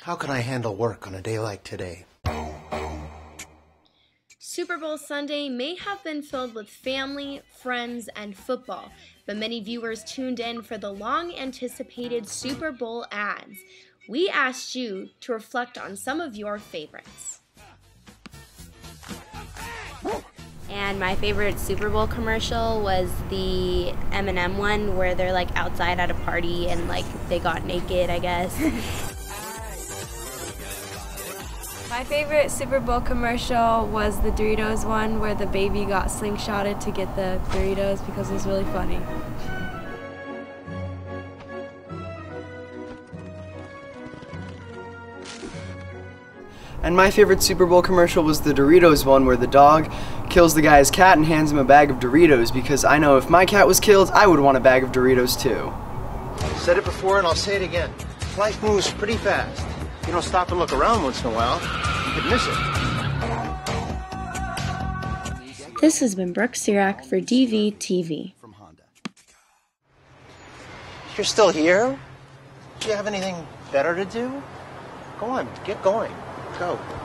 How can I handle work on a day like today? Super Bowl Sunday may have been filled with family, friends, and football, but many viewers tuned in for the long-anticipated Super Bowl ads. We asked you to reflect on some of your favorites. And my favorite Super Bowl commercial was the M&M one where they're like outside at a party and like they got naked, I guess. My favorite Super Bowl commercial was the Doritos one where the baby got slingshotted to get the Doritos because it was really funny. And my favorite Super Bowl commercial was the Doritos one where the dog kills the guy's cat and hands him a bag of Doritos, because I know if my cat was killed, I would want a bag of Doritos too. I've said it before and I'll say it again. Life moves pretty fast. If you don't stop and look around once in a while, you could miss it. This has been Brooke Sirac for DVTV. You're still here? Do you have anything better to do? Go on, get going. Go.